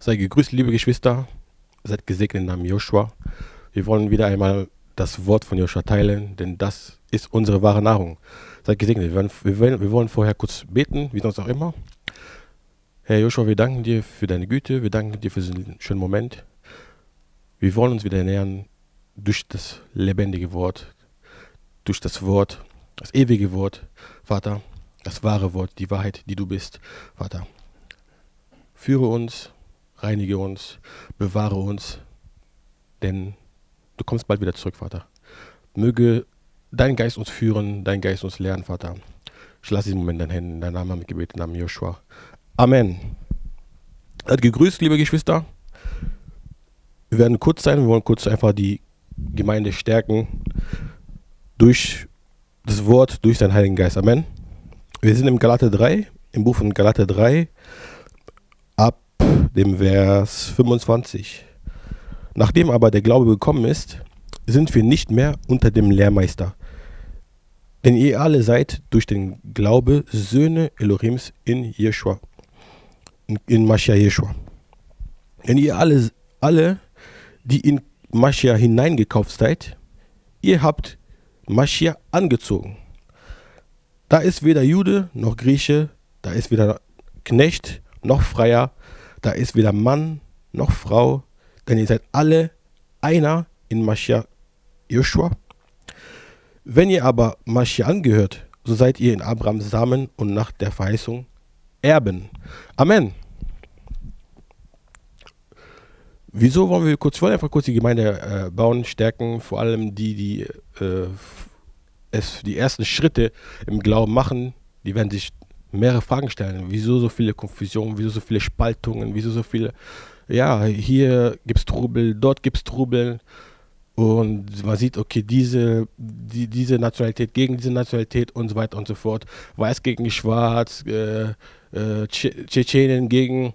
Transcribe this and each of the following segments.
Sei gegrüßt, liebe Geschwister. Seid gesegnet im Namen Joshua. Wir wollen wieder einmal das Wort von Joshua teilen, denn das ist unsere wahre Nahrung. Seid gesegnet. Wir wollen vorher kurz beten, wie sonst auch immer. Herr Joshua, wir danken dir für deine Güte. Wir danken dir für diesen schönen Moment. Wir wollen uns wieder nähern durch das lebendige Wort, durch das Wort, das ewige Wort, Vater, das wahre Wort, die Wahrheit, die du bist, Vater. Führe uns, reinige uns, bewahre uns, denn du kommst bald wieder zurück, Vater. Möge dein Geist uns führen, dein Geist uns lehren, Vater. Ich lasse diesen Moment in deinen Händen, in deinem Namen Gebet, im Namen Joshua. Amen. Seid gegrüßt, liebe Geschwister. Wir werden kurz sein, wir wollen kurz einfach die Gemeinde stärken durch das Wort, durch seinen Heiligen Geist. Amen. Wir sind im Galater 3, im Buch von Galater 3, ab dem Vers 25. Nachdem aber der Glaube gekommen ist, sind wir nicht mehr unter dem Lehrmeister. Denn ihr alle seid durch den Glaube Söhne Elohims in Jeschua, in Mashiach Jeschua. Denn ihr alle, die in Mashiach hineingekauft seid, ihr habt Mashiach angezogen. Da ist weder Jude noch Grieche, da ist weder Knecht noch Freier, da ist weder Mann noch Frau, denn ihr seid alle einer in Mashiach Joshua. Wenn ihr aber Mashiach angehört, so seid ihr in Abrahams Samen und nach der Verheißung Erben. Amen. Wieso wollen wir einfach kurz die Gemeinde bauen, stärken, vor allem die ersten Schritte im Glauben machen, die werden sich mehrere Fragen stellen. Wieso so viele Konfusionen, wieso so viele Spaltungen, wieso so viele, ja, hier gibt es Trubel, dort gibt es Trubel. Und man sieht, okay, diese Nationalität gegen diese Nationalität und so weiter und so fort. Weiß gegen Schwarz, Tschetschenien gegen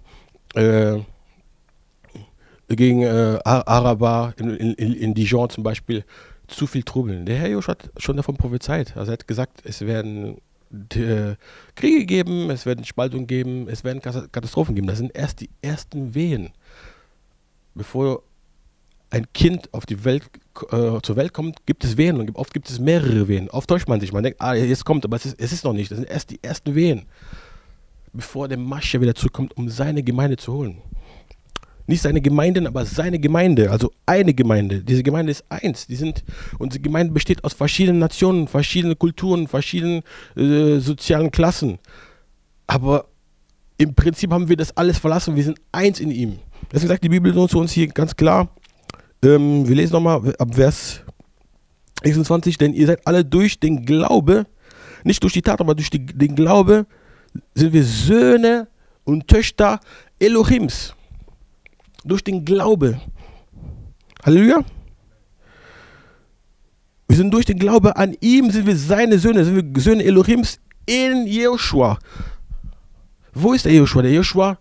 Araber, in Dijon zum Beispiel. Zu viel Trubel. Der Herr Joshua hat schon davon prophezeit. Also er hat gesagt, es werden Kriege geben, es werden Spaltungen geben, es werden Katastrophen geben. Das sind erst die ersten Wehen. Bevor ein Kind auf die Welt, zur Welt kommt, gibt es Wehen und oft gibt es mehrere Wehen. Oft täuscht man sich, man denkt, jetzt kommt, aber es ist noch nicht. Das sind erst die ersten Wehen, bevor der Mashiach wieder zurückkommt, um seine Gemeinde zu holen. Nicht seine Gemeinden, aber seine Gemeinde, also eine Gemeinde. Diese Gemeinde ist eins. Unsere Gemeinde besteht aus verschiedenen Nationen, verschiedenen Kulturen, verschiedenen sozialen Klassen. Aber im Prinzip haben wir das alles verlassen. Wir sind eins in ihm. Deswegen sagt die Bibel zu uns hier ganz klar, wir lesen nochmal ab Vers 26, denn ihr seid alle durch den Glaube, nicht durch die Tat, aber durch den Glaube, sind wir Söhne und Töchter Elohims. Durch den Glaube. Halleluja. Wir sind durch den Glaube an ihm, sind wir seine Söhne, sind wir Söhne Elohims in Joshua. Wo ist der Joshua? Der Joshua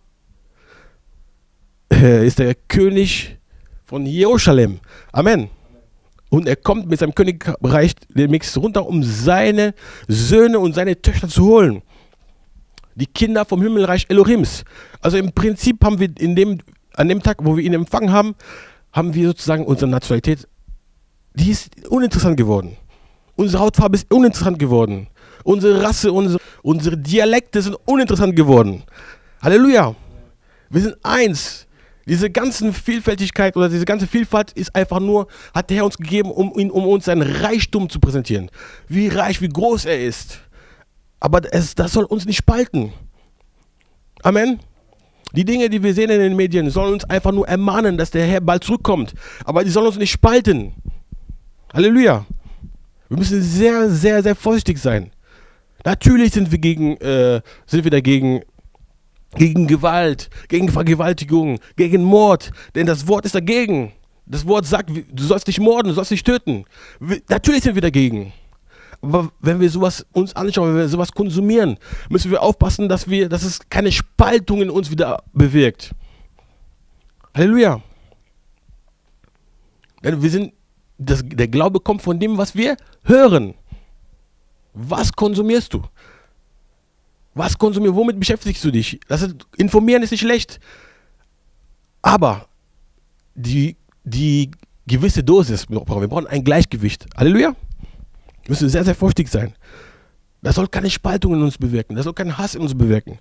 ist der König von Jerusalem. Amen. Und er kommt mit seinem Königreich demnächst runter, um seine Söhne und seine Töchter zu holen. Die Kinder vom Himmelreich Elohims. Also im Prinzip haben wir an dem Tag, wo wir ihn empfangen haben, haben wir sozusagen unsere Nationalität, die ist uninteressant geworden. Unsere Hautfarbe ist uninteressant geworden. Unsere Rasse, unsere Dialekte sind uninteressant geworden. Halleluja. Wir sind eins. Diese ganze Vielfältigkeit oder diese ganze Vielfalt ist einfach nur, hat der Herr uns gegeben, um uns seinen Reichtum zu präsentieren. Wie reich, wie groß er ist. Aber das soll uns nicht spalten. Amen. Die Dinge, die wir sehen in den Medien, sollen uns einfach nur ermahnen, dass der Herr bald zurückkommt. Aber die sollen uns nicht spalten. Halleluja. Wir müssen sehr, sehr, sehr vorsichtig sein. Natürlich sind wir dagegen, gegen Gewalt, gegen Vergewaltigung, gegen Mord. Denn das Wort ist dagegen. Das Wort sagt, du sollst nicht morden, du sollst nicht töten. Natürlich sind wir dagegen. Aber wenn wir sowas uns anschauen, wenn wir sowas konsumieren, müssen wir aufpassen, dass es keine Spaltung in uns wieder bewirkt. Halleluja. Denn der Glaube kommt von dem, was wir hören. Was konsumierst du? Womit beschäftigst du dich? Informieren ist nicht schlecht. Aber die gewisse Dosis, wir brauchen ein Gleichgewicht. Halleluja. Wir müssen sehr, sehr vorsichtig sein. Das soll keine Spaltung in uns bewirken. Das soll keinen Hass in uns bewirken.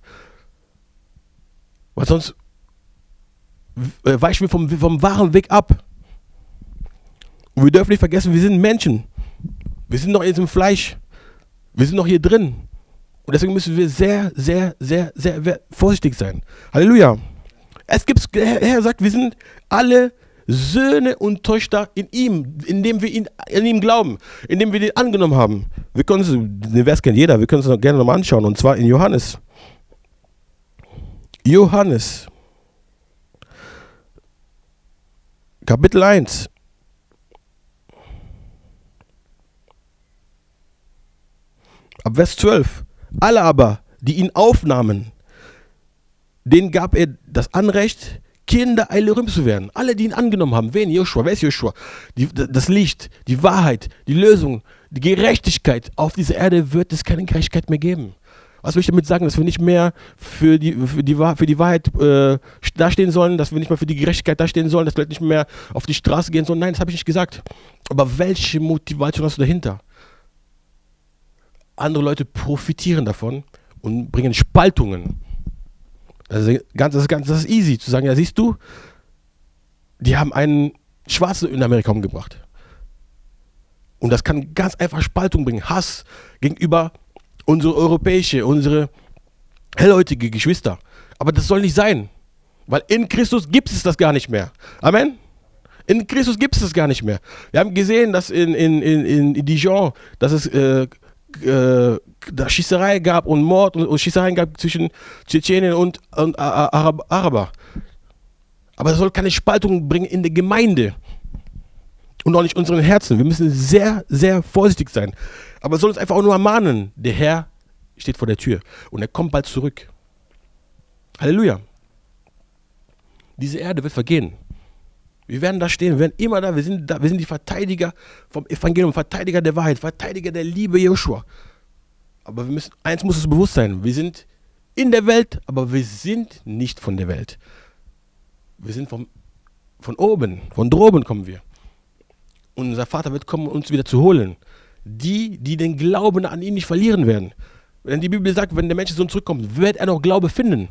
Weil sonst weichen wir vom wahren Weg ab. Und wir dürfen nicht vergessen, wir sind Menschen. Wir sind noch in diesem Fleisch. Wir sind noch hier drin. Und deswegen müssen wir sehr, sehr, sehr, sehr vorsichtig sein. Halleluja. Der Herr sagt, wir sind alle Söhne und Töchter in ihm, indem wir in ihm glauben, indem wir den angenommen haben. Wir können uns, den Vers kennt jeder, wir können es gerne nochmal anschauen, und zwar in Johannes. Johannes, Kapitel 1. Ab Vers 12. Alle aber, die ihn aufnahmen, denen gab er das Anrecht, Kinder Elohim zu werden. Alle, die ihn angenommen haben. Wen? Joshua. Wer ist Joshua? Das Licht, die Wahrheit, die Lösung, die Gerechtigkeit. Auf dieser Erde wird es keine Gerechtigkeit mehr geben. Was will ich damit sagen? Dass wir nicht mehr für die Wahrheit dastehen sollen, dass wir nicht mehr für die Gerechtigkeit dastehen sollen, dass wir nicht mehr auf die Straße gehen sollen. Nein, das habe ich nicht gesagt. Aber welche Motivation hast du dahinter? Andere Leute profitieren davon und bringen Spaltungen. Das ist easy zu sagen, ja, siehst du, die haben einen Schwarzen in Amerika umgebracht. Und das kann ganz einfach Spaltung bringen, Hass gegenüber unsere hellhäutige Geschwister. Aber das soll nicht sein, weil in Christus gibt es das gar nicht mehr. Amen? In Christus gibt es das gar nicht mehr. Wir haben gesehen, dass in Dijon, dass es da Schießerei gab und Mord und Schießereien gab zwischen Tschetschenien und Araber. Aber das soll keine Spaltung bringen in der Gemeinde und auch nicht in unseren Herzen. Wir müssen sehr, sehr vorsichtig sein. Aber es soll uns einfach auch nur ermahnen, der Herr steht vor der Tür und er kommt bald zurück. Halleluja. Diese Erde wird vergehen. Wir werden da stehen, wir werden immer da, wir sind die Verteidiger vom Evangelium, Verteidiger der Wahrheit, Verteidiger der Liebe Joshua. Aber eins muss uns bewusst sein, wir sind in der Welt, aber wir sind nicht von der Welt. Wir sind von oben, von droben kommen wir. Und unser Vater wird kommen, uns wieder zu holen. Die den Glauben an ihn nicht verlieren werden. Wenn die Bibel sagt, wenn der Menschensohn zurückkommt, wird er noch Glaube finden.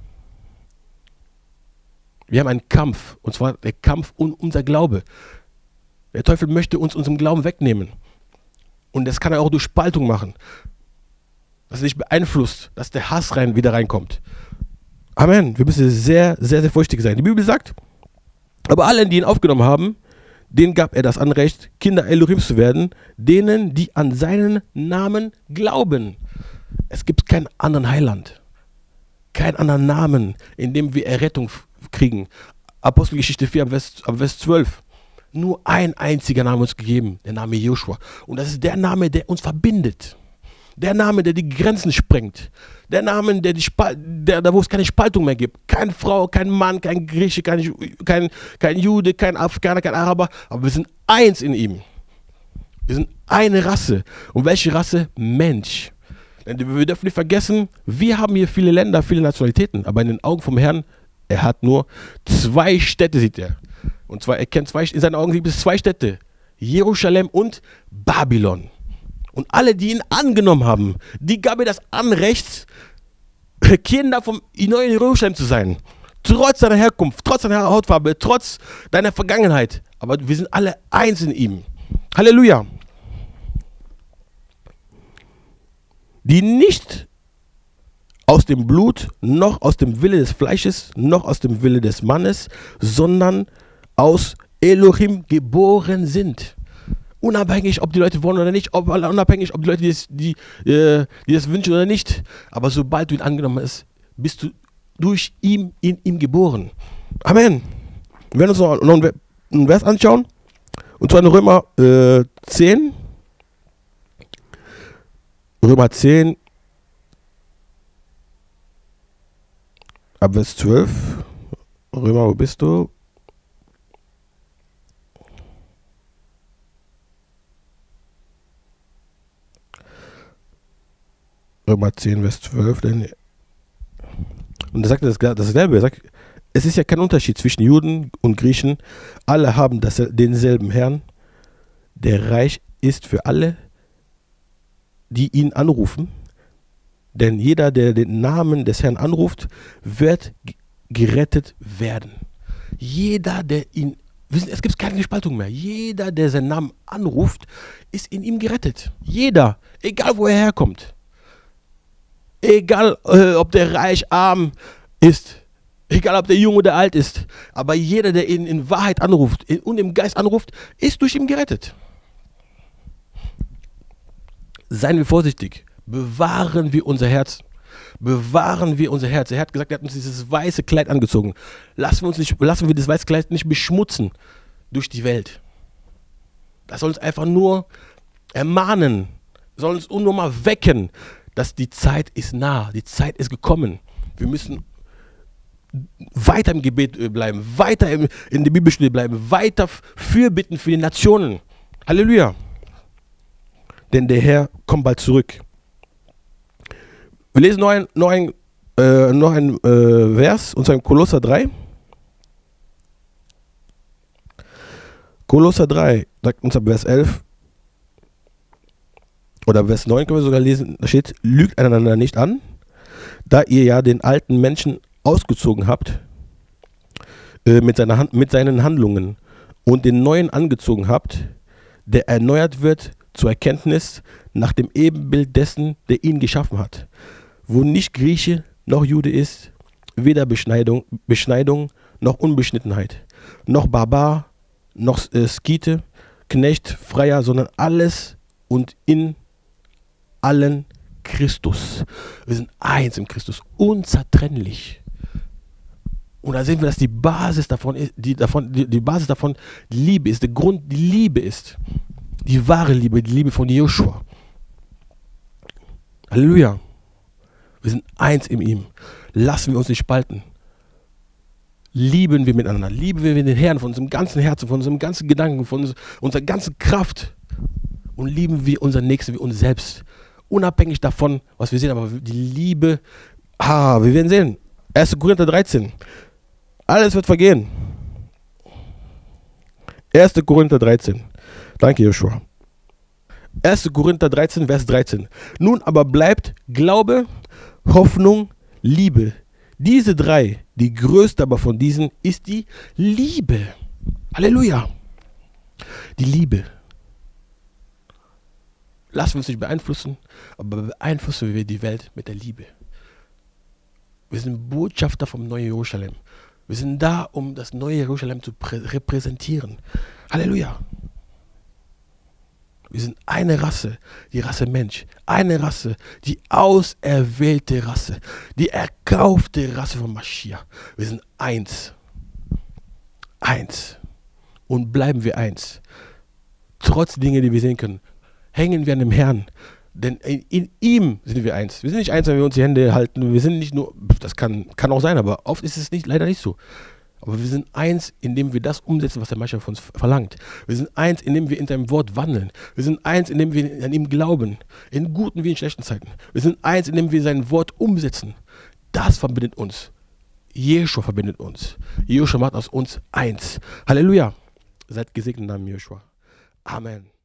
Wir haben einen Kampf, und zwar der Kampf um unser Glaube. Der Teufel möchte uns unserem Glauben wegnehmen. Und das kann er auch durch Spaltung machen. Dass er dich beeinflusst, dass der Hass wieder reinkommt. Amen. Wir müssen sehr, sehr, sehr vorsichtig sein. Die Bibel sagt, aber allen, die ihn aufgenommen haben, denen gab er das Anrecht, Kinder Elohims zu werden, denen, die an seinen Namen glauben. Es gibt keinen anderen Heiland. Keinen anderen Namen, in dem wir Errettung kriegen. Apostelgeschichte 4, ab Vers 12. Nur ein einziger Name uns gegeben, der Name Joshua. Und das ist der Name, der uns verbindet. Der Name, der die Grenzen sprengt. Der Name, wo es keine Spaltung mehr gibt. Keine Frau, kein Mann, kein Grieche, kein Jude, kein Afrikaner, kein Araber. Aber wir sind eins in ihm. Wir sind eine Rasse. Und welche Rasse? Mensch. Denn wir dürfen nicht vergessen, wir haben hier viele Länder, viele Nationalitäten. Aber in den Augen vom Herrn, er hat nur 2 Städte, sieht er. Und zwar, er kennt in seinen Augen gibt es 2 Städte. Jerusalem und Babylon. Und alle, die ihn angenommen haben, die gab er das Anrecht, Kinder vom neuen Jerusalem zu sein. Trotz deiner Herkunft, trotz deiner Hautfarbe, trotz deiner Vergangenheit. Aber wir sind alle eins in ihm. Halleluja. Die nicht aus dem Blut, noch aus dem Wille des Fleisches, noch aus dem Wille des Mannes, sondern aus Elohim geboren sind. Unabhängig, ob die Leute wollen oder nicht, unabhängig, ob die Leute die das wünschen oder nicht. Aber sobald du ihn angenommen hast, bist du durch ihn, in ihm geboren. Amen. Wir werden uns noch einen Vers anschauen. Und zwar in Römer 10. Römer 10. Ab Vers 12. Römer, wo bist du? Römer 10, Vers 12. Und er sagt dasselbe. Er sagt, es ist ja kein Unterschied zwischen Juden und Griechen. Alle haben denselben Herrn, der reich ist für alle, die ihn anrufen. Denn jeder, der den Namen des Herrn anruft, wird gerettet werden. Jeder, der ihn, es gibt keine Spaltung mehr. Jeder, der seinen Namen anruft, ist in ihm gerettet. Jeder, egal wo er herkommt. Egal, ob der reich, arm ist. Egal, ob der jung oder alt ist. Aber jeder, der ihn in Wahrheit anruft und im Geist anruft, ist durch ihn gerettet. Seien wir vorsichtig. Bewahren wir unser Herz. Bewahren wir unser Herz. Er hat gesagt, er hat uns dieses weiße Kleid angezogen. Lassen wir das weiße Kleid nicht beschmutzen durch die Welt. Das soll uns einfach nur ermahnen, soll uns nur mal wecken, dass die Zeit ist nah, die Zeit ist gekommen. Wir müssen weiter im Gebet bleiben, weiter in der Bibelstudie bleiben, weiter fürbitten für die Nationen. Halleluja. Denn der Herr kommt bald zurück. Wir lesen noch ein Vers, und zwar in Kolosser 3. Kolosser 3, sagt uns ab Vers 11, oder Vers 9 können wir sogar lesen, da steht, lügt einander nicht an, da ihr ja den alten Menschen ausgezogen habt mit seinen Handlungen und den neuen angezogen habt, der erneuert wird zur Erkenntnis nach dem Ebenbild dessen, der ihn geschaffen hat, wo nicht Grieche noch Jude ist, weder Beschneidung noch Unbeschnittenheit, noch Barbar, noch Skite, Knecht, Freier, sondern alles und in allen Christus. Wir sind eins im Christus, unzertrennlich. Und da sehen wir, dass die Basis davon ist, die Basis davon Liebe ist, der Grund die Liebe ist. Die wahre Liebe, die Liebe von Joshua. Halleluja. Wir sind eins in ihm. Lassen wir uns nicht spalten. Lieben wir miteinander. Lieben wir den Herrn von unserem ganzen Herzen, von unserem ganzen Gedanken, von unserer ganzen Kraft. Und lieben wir unseren Nächsten wie uns selbst. Unabhängig davon, was wir sehen, aber die Liebe, wir werden sehen. 1. Korinther 13. Alles wird vergehen. 1. Korinther 13. Danke, Joshua. 1. Korinther 13, Vers 13. Nun aber bleibt Glaube, Hoffnung, Liebe. Diese drei, die größte aber von diesen, ist die Liebe. Halleluja. Die Liebe. Lassen wir uns nicht beeinflussen, aber beeinflussen wir die Welt mit der Liebe. Wir sind Botschafter vom neuen Jerusalem. Wir sind da, um das neue Jerusalem zu repräsentieren. Halleluja. Wir sind eine Rasse, die Rasse Mensch. Eine Rasse, die auserwählte Rasse. Die erkaufte Rasse von Maschiach. Wir sind eins. Eins. Und bleiben wir eins. Trotz Dinge, die wir sehen können, hängen wir an dem Herrn. Denn in ihm sind wir eins. Wir sind nicht eins, wenn wir uns die Hände halten. Wir sind nicht nur, das kann auch sein, aber oft ist es leider nicht so. Aber wir sind eins, indem wir das umsetzen, was der Maschiach von uns verlangt. Wir sind eins, indem wir in seinem Wort wandeln. Wir sind eins, indem wir an ihm glauben. In guten wie in schlechten Zeiten. Wir sind eins, indem wir sein Wort umsetzen. Das verbindet uns. Jeschua verbindet uns. Jeschua macht aus uns eins. Halleluja. Seid gesegnet im Namen Jeschua. Amen.